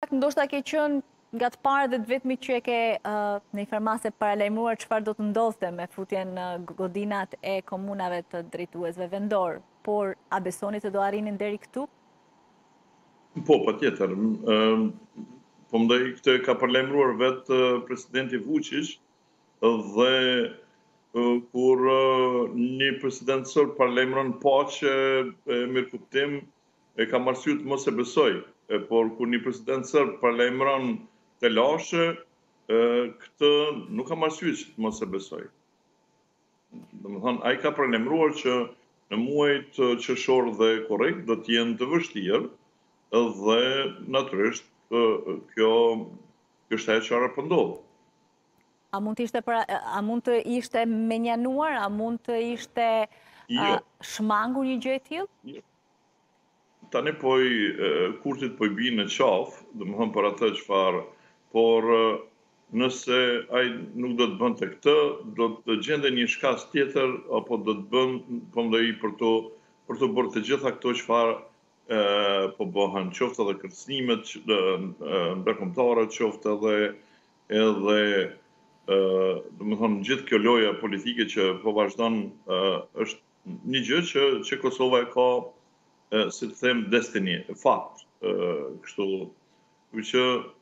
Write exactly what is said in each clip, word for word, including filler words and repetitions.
ndoshta ke qenë nga të parë dhe të vetmit që e ke uh, në informase paralajmëruar çfarë do të ndodhte me futjen në godinat e komunave të drejtuesve vendor, por a besoni se do arrinin deri këtu? Po, patjetër. Ëm, Po mendoj këtë ka paralajmëruar vetë presidenti Vučić dhe ë, kur ë, një president serb paralajmëron paqe, e mirëkuptim, e kam arsye të mos e besoj. E, por kur një president serb paralajmëron të lashe, e, këtë nuk kam arsye që të mos e besoj. Domethënë, ai ka paralajmëruar që në muajt qershor dhe korrekt do të jenë të vështirë dhe natyrisht ë, kjo kjo është ajo çfarë po ndodh. A mund të ishte pra, a mund të ishte menjanuar, a mund të ishte Jo. uh, shmangur një gjë e tillë? Jo. Tani po i e, kurtit po i bi në qafë, domethënë për atë çfarë, por e, nëse ai nuk do të bënte këtë, do të gjende një shkas tjetër apo do të bën pomdoi për të për të bërë të gjitha këto çfarë e, po bëhen, qoftë edhe kërcënimet që- e, e, ndërkombëtare, qoftë edhe edhe ë, domethënë gjithë kjo loja politike që po vazhdon ë, është një gjë që që Kosova e ka, e, si të them, destiny, fat. ë, Kështu, kështu që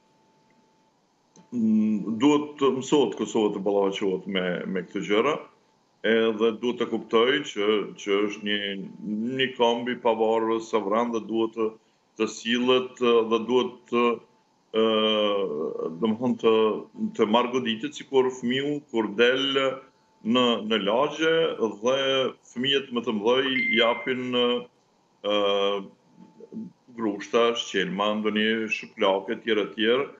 mm, duhet të mësohet Kosova të ballafaqohet me me këtë gjëra, edhe duhet të kuptoj që që është një një kombi pavarur sovran dhe duhet të të sillet ë, dhe duhet të ë, domethënë të të marrë goditit sikur fëmiu kur del në në lagje dhe fëmijët më të mëdhej japin ë, grushta, shqelma, ndonjë shuplake etj etj,